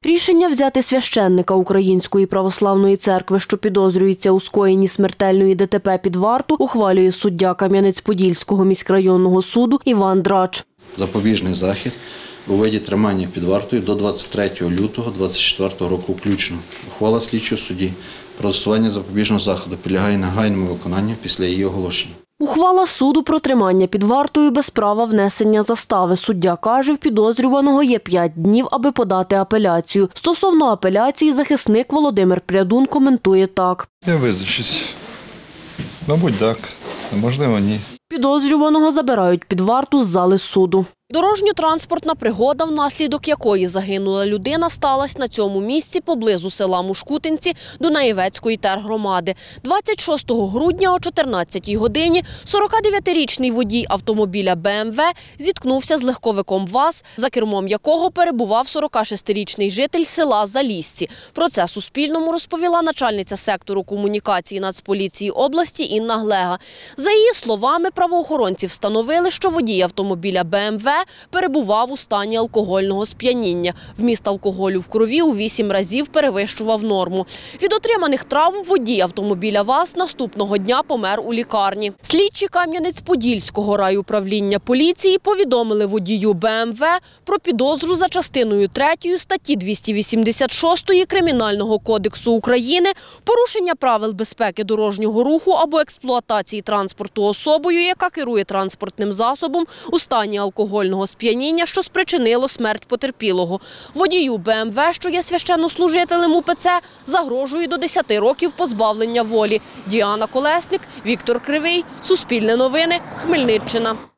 Рішення взяти священника Української православної церкви, що підозрюється у скоєнні смертельної ДТП, під варту, ухвалює суддя Кам'янець-Подільського міськрайонного суду Іван Драч. Запобіжний захід у виді тримання під вартою до 23 лютого 2024 року включно. Ухвала слідчого судді про застосування запобіжного заходу підлягає негайному виконанню після її оголошення. Ухвала суду про тримання під вартою без права внесення застави. Суддя каже, в підозрюваного є 5 днів, аби подати апеляцію. Стосовно апеляції захисник Володимир Прядун коментує так. Я визначусь. Мабуть, так. Можливо, ні. Підозрюваного забирають під варту з зали суду. Дорожньо-транспортна пригода, внаслідок якої загинула людина, сталася на цьому місці поблизу села Мушкутинці Дунаєвецької тергромади. 26 грудня о 14-й годині 49-річний водій автомобіля БМВ зіткнувся з легковиком ВАЗ, за кермом якого перебував 46-річний житель села Залісці. Про це Суспільному розповіла начальниця сектору комунікації Нацполіції області Інна Глега. За її словами, правоохоронці встановили, що водій автомобіля БМВ перебував у стані алкогольного сп'яніння. Вміст алкоголю в крові у 8 разів перевищував норму. Від отриманих травм водій автомобіля ВАЗ наступного дня помер у лікарні. Слідчі Кам'янець-Подільського райуправління поліції повідомили водію БМВ про підозру за частиною 3 статті 286 Кримінального кодексу України порушення правил безпеки дорожнього руху або експлуатації транспорту особою, яка керує транспортним засобом у стані алкогольного сп'яніння, що спричинило смерть потерпілого. Водію БМВ, що є священнослужителем УПЦ, загрожує до 10 років позбавлення волі. Діана Колесник, Віктор Кривий, Суспільне новини, Хмельниччина.